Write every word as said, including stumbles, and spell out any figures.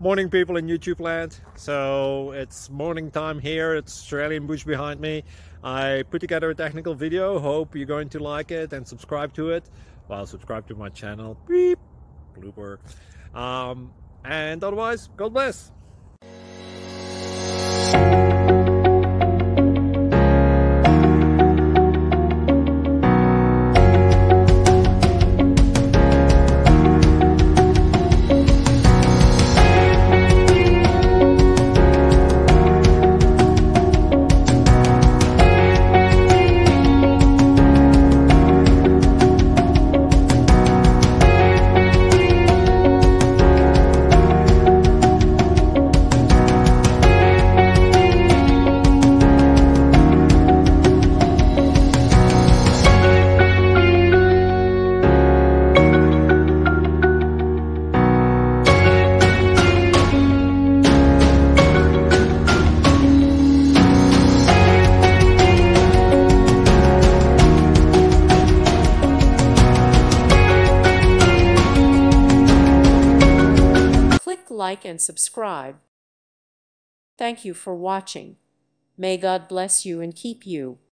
Morning, people in YouTube land. So it's morning time here. It's Australian bush behind me. I put together a technical video. Hope you're going to like it and subscribe to it. Well, subscribe to my channel. Beep. Blooper. Um, and otherwise, God bless. Like and subscribe. Thank you for watching. May God bless you and keep you.